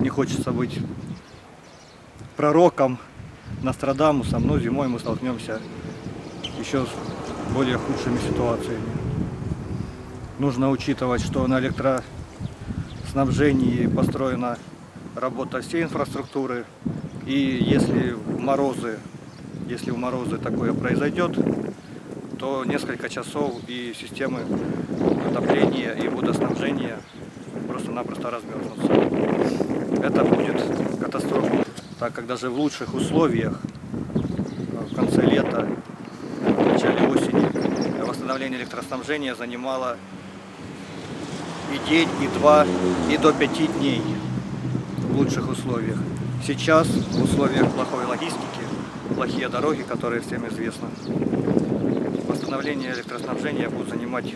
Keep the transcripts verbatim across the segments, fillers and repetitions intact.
не хочется быть пророком, Нострадамусом, но зимой мы столкнемся еще с более худшими ситуациями. Нужно учитывать, что на электроснабжении построена работа всей инфраструктуры, и если в морозы, если в морозы такое произойдет, то несколько часов и системы отопления и водоснабжения просто-напросто размерзнутся. Это будет катастрофа, так как даже в лучших условиях в конце лета, в начале осени восстановление электроснабжения занимало и день, и два, и до пяти дней в лучших условиях. Сейчас в условиях плохой логистики, плохие дороги, которые всем известны, восстановление электроснабжения будет занимать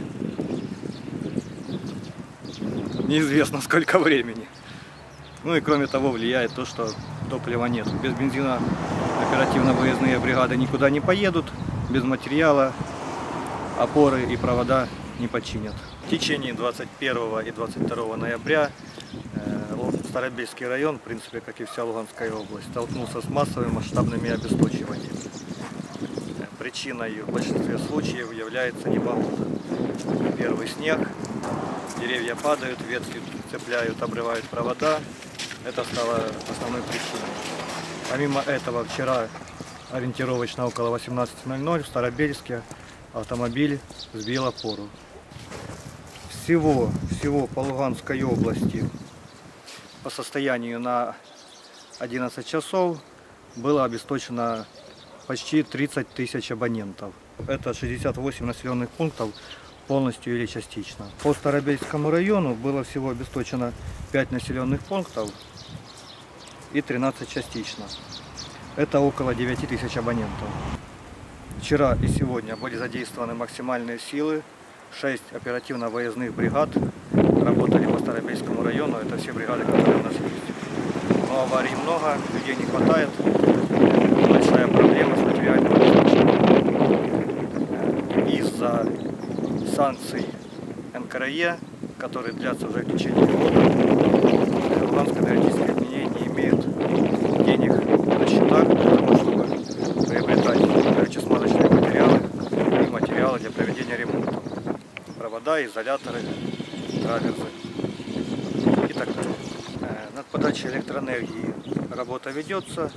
неизвестно сколько времени. Ну и кроме того влияет то, что топлива нет. Без бензина оперативно-выездные бригады никуда не поедут, без материала опоры и провода не починят. В течение двадцать первого и двадцать второго ноября Старобельский район, в принципе, как и вся Луганская область, столкнулся с массовыми масштабными обесточиваниями. Причиной в большинстве случаев является непогода. Первый снег, деревья падают, ветки цепляют, обрывают провода. Это стало основной причиной. Помимо этого, вчера ориентировочно около восемнадцати ноль-ноль в Старобельске автомобиль сбил опору. Всего, всего по Луганской области по состоянию на одиннадцать часов было обесточено почти тридцать тысяч абонентов. Это шестьдесят восемь населенных пунктов полностью или частично. По Старобельскому району было всего обесточено пять населенных пунктов и тринадцать частично. Это около девяти тысяч абонентов. Вчера и сегодня были задействованы максимальные силы. шесть оперативно-выездных бригад работали по Старобельскому району. Это все бригады, которые у нас есть. Но аварий много, людей не хватает. Большая проблема с материальным обеспечением. Из-за санкций эн ка эр е, которые длятся уже в течение года, Луганское энергетическое объединение не имеет денег на счетах для того, чтобы приобретать горюче-смазочные материалы и материалы для проведения ремонта. Провода, изоляторы, траверзы и так далее. Над подачей электроэнергии работа ведется.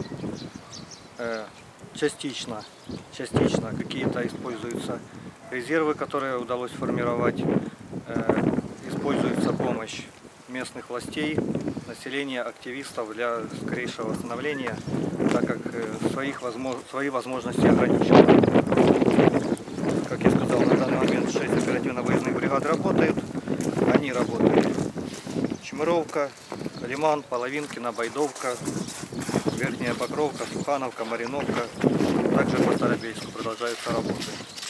Частично, частично какие-то используются резервы, которые удалось сформировать. Используется помощь местных властей, населения, активистов для скорейшего восстановления, так как своих возмож... свои возможности ограничены. Как я сказал, на данный момент шесть оперативно-выездных бригад работают. Они работают Чмыровка, Лиман, Половинкино, Байдовка, Верхняя Покровка, Сухановка, Мариновка. Также по Старобельску продолжаются работы.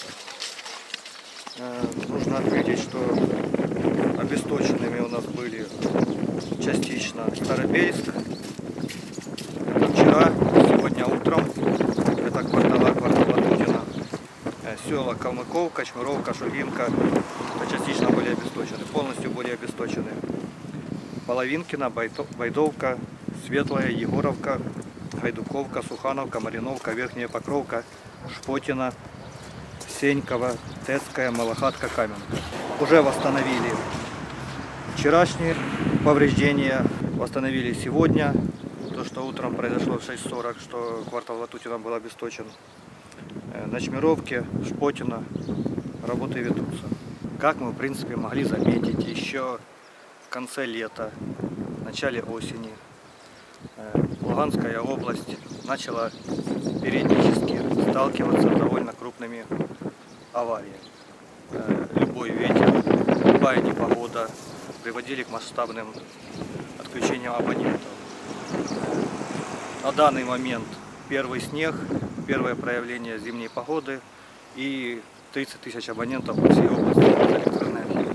Нужно отметить, что обесточенными у нас были частично Старобельск. Это вчера, сегодня утром. Это квартала квартала Ватутина. Села Калмыковка, Чмыровка, Шугинка. Это частично были обесточены, полностью были обесточены. Половинкино, Байдовка, Светлая, Егоровка, Гайдуковка, Сухановка, Мариновка, Верхняя Покровка, Шпотина, Сенькова, Тецкая, Малахатка, Каменка. Уже восстановили вчерашние повреждения, восстановили сегодня. То, что утром произошло в шесть сорок, что квартал Ватутина был обесточен. На Чмыровке, Шпотина работы ведутся. Как мы, в принципе, могли заметить еще в конце лета, в начале осени, Луганская область начала периодически сталкиваться с довольно крупными авариями. Любой ветер, любая непогода приводили к масштабным отключениям абонентов. На данный момент первый снег, первое проявление зимней погоды и тридцать тысяч абонентов по всей области электроэнергии.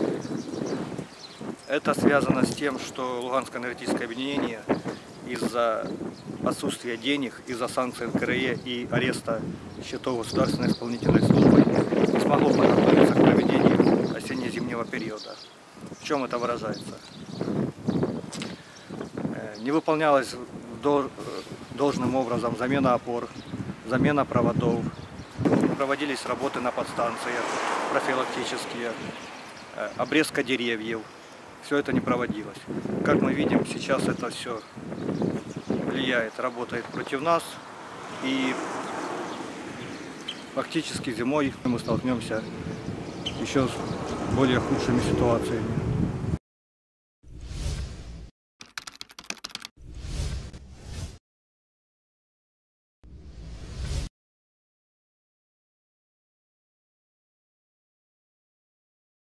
Это связано с тем, что Луганское энергетическое объединение из-за отсутствия денег, из-за санкций эн ка эр е и ареста счетов государственной исполнительной службы не смогло подготовиться к проведению осенне-зимнего периода. В чем это выражается? Не выполнялась до- должным образом замена опор, замена проводов. Проводились работы на подстанциях профилактические, э, обрезка деревьев. Все это не проводилось. Как мы видим, сейчас это все влияет, работает против нас. И фактически зимой мы столкнемся еще с более худшими ситуациями.